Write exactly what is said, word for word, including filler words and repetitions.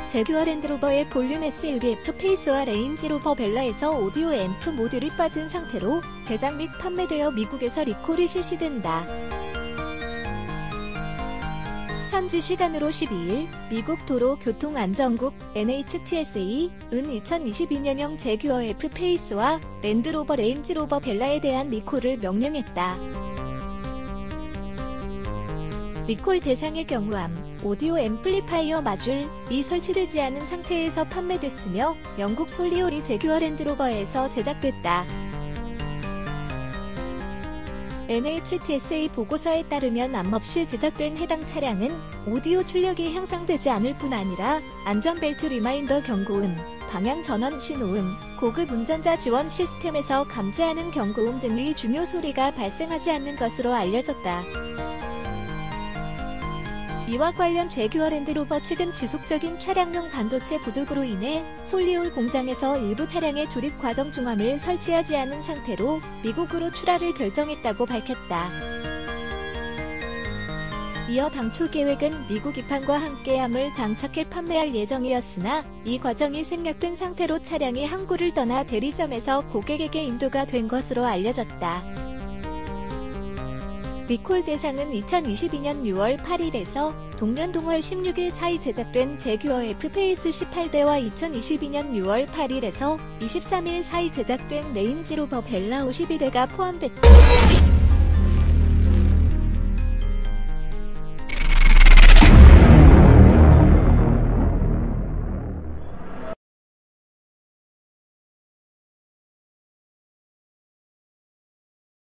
제규어 랜드로버의 볼륨 에스유브이 F 페이스와 레인지로버 벨라에서 오디오 앰프 모듈이 빠진 상태로 제작 및 판매되어 미국에서 리콜이 실시된다. 현지 시간으로 십이일 미국 도로교통안전국 엔 에이치 티 에스 에이은 이천이십이년형 제규어 F 페이스와 랜드로버 레인지로버 벨라에 대한 리콜을 명령했다. 리콜 대상의 경우암, 오디오 앰플리파이어 마줄이 설치되지 않은 상태에서 판매됐으며 영국 솔리오리 제규어 랜드로버에서 제작됐다. 엔 에이치 티 에스 에이 보고서에 따르면 암 없이 제작된 해당 차량은 오디오 출력이 향상되지 않을 뿐 아니라 안전벨트 리마인더 경고음, 방향 전원 신호음, 고급 운전자 지원 시스템에서 감지하는 경고음 등의 중요 소리가 발생하지 않는 것으로 알려졌다. 이와 관련 제규어 랜드로버 측은 지속적인 차량용 반도체 부족으로 인해 솔리올 공장에서 일부 차량의 조립 과정 중함을 설치하지 않은 상태로 미국으로 출하를 결정했다고 밝혔다. 이어 당초 계획은 미국 입항과 함께 함을 장착해 판매할 예정이었으나 이 과정이 생략된 상태로 차량이 항구를 떠나 대리점에서 고객에게 인도가 된 것으로 알려졌다. 리콜 대상은 이천이십이년 유월 팔일에서 동년 동월 십육일 사이 제작된 제규어 F 페이스 십팔대와 이천이십이년 유월 팔일에서 이십삼일 사이 제작된 레인지로버 벨라 오십이대가 포함됐다.